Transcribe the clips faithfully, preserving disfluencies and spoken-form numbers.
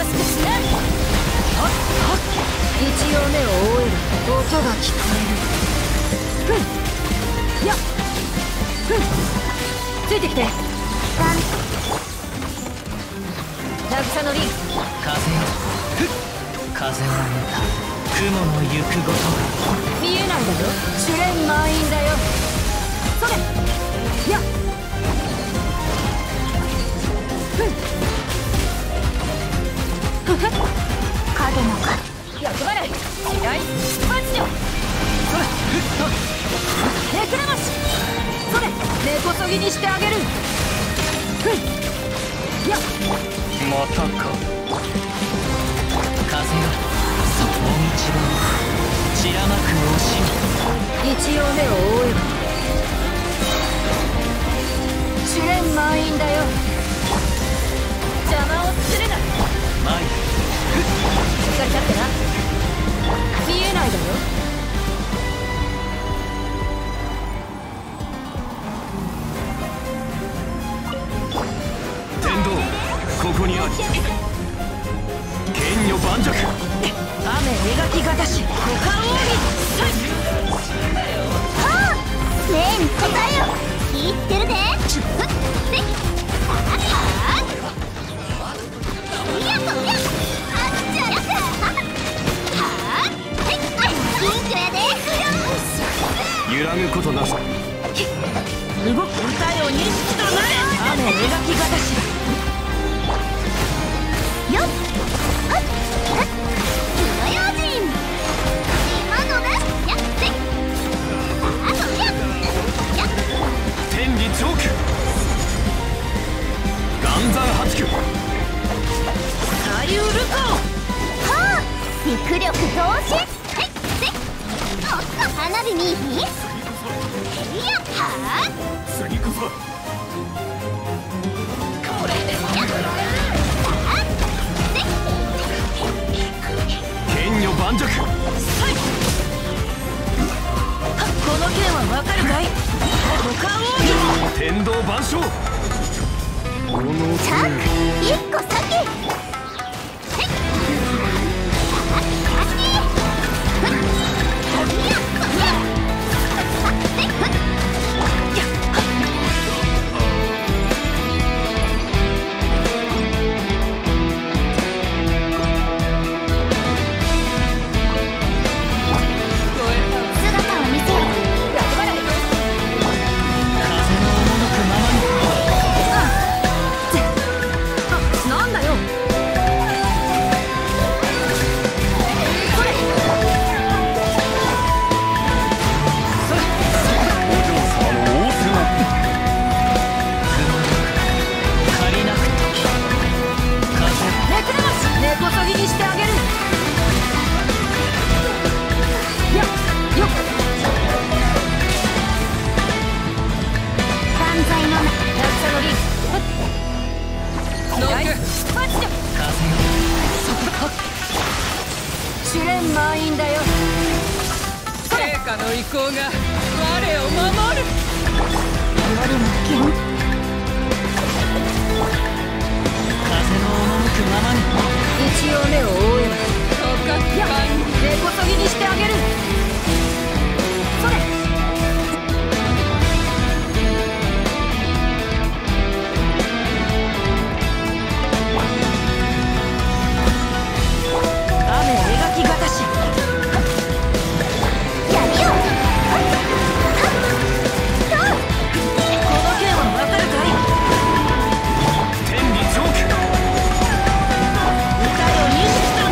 すくしな。はっはっ。一応目を覆えば音が聞こえる。ふん。やっ。ふん。ついてきて。渚のリン。 風よ、ふっ。風は見た。雲の行くごとが見えないだろ。試練満員だよ。それ。やっ。ふん。ふふっ。角の角。役払い。試合出発よ。それ。ふっと。ネクラマシ。それ。根こそぎにしてあげる。ふん。やっ。 またか。風よ、その道は散らまく惜しみ。 一応目を覆えば試練満員だよ。邪魔をするな。 前しっかり立ってな。見えないだよ。 天道、ここにあり。剣女盤石。 雨描きがたし股間奥義。 はあ、ねえ答えよ。言ってるで。ふっせっはあいやそりゃあっちゃやったはあはいはい緊張やで。 揺らぐことなさ。 動く歌よ錦となれ。雨描きがたしよっはっはっ火の用心。今のなやってあそりゃやっ天理チョーク。岩山八九。 左右ルコはあ陸力増進。はいせっおっと花火見いひん。いやはあ次こそ。 これでやっはあせっ剣女盤石。 この剣はわかるかい。股間奥義。 天道万象。このチャック一個先。せっあっかしふっいやこりゃあせっふっやっはっ姿を見せよ。 役払い。 風の赴くままに。 なんだよ。それ。 お嬢様の仰せは。 借りなくと風。 ネクラマシ。根こそぎにしてあげる。やっよっ。 万歳のな渚のリン。ノック。マジで。 風よ、 試練満員だよ。 陛下の意向が我を守る。 夜の剣風の赴くままに。 一応目を覆えばおかっやっぱん根こそぎにしてあげる。それ。雨描きがたしやるよ。 この剣はわかるかい。 天理チョーク。 歌よ錦と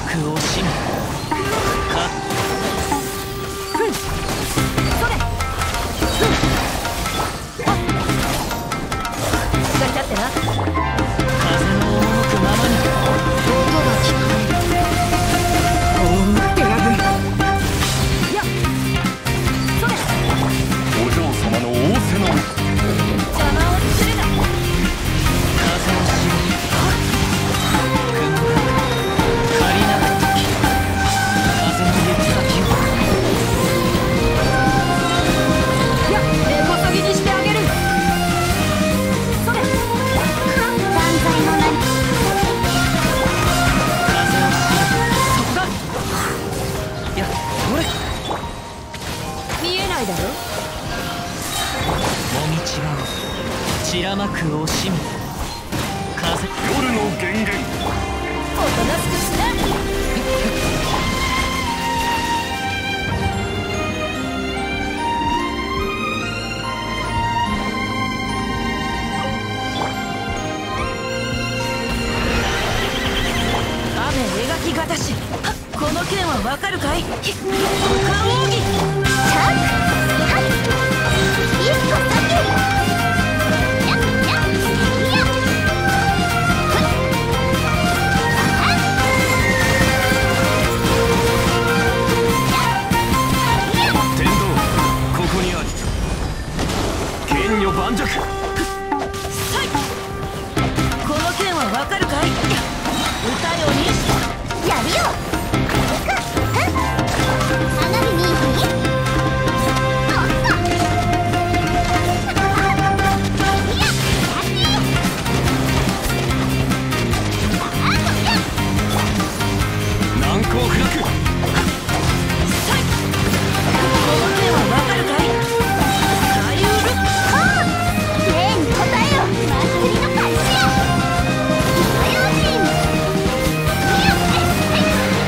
幕を閉めかふんそれふんあしっかり立ってな風の赴くままに音が聞こえる放ってやるいやそれお嬢様の仰せの邪魔をするな風を知る軍団借りなが時風の行く先をいや根こそぎにしてあげるそれ断罪の名に風を知るそこだいやそれ見えないだろもみちは散らまく惜しみ風夜の源源おとなしくしな雨描きがたしはっこの剣はわかるかいひっ寒奥義チャンはい一個先やっやっいやふっあはっやっいや天道ここにあり剣女盤石さいこの剣はわかるかい歌よにやるよ行くふん花火にひどっさいややってさあこりゃ難攻不落さいこの剣はわかるかいカリウル礼に応えよ祭りの開始よ火曜人いやはいはい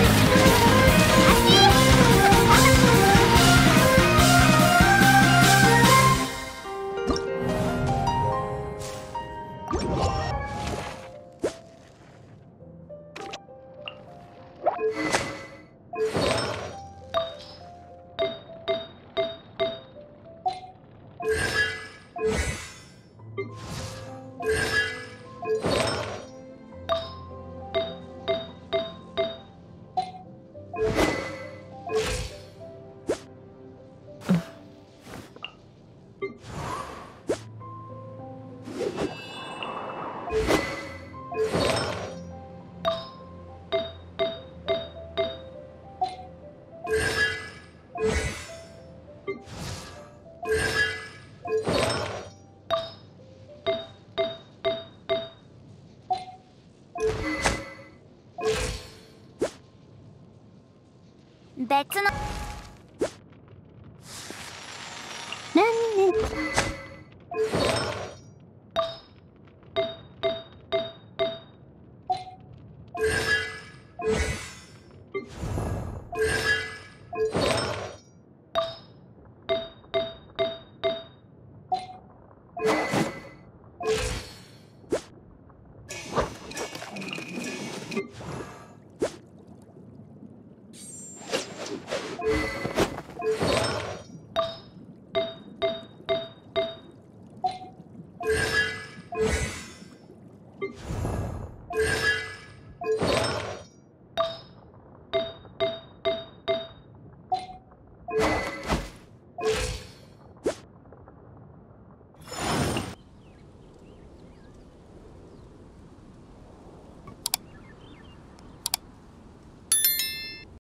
別の何ね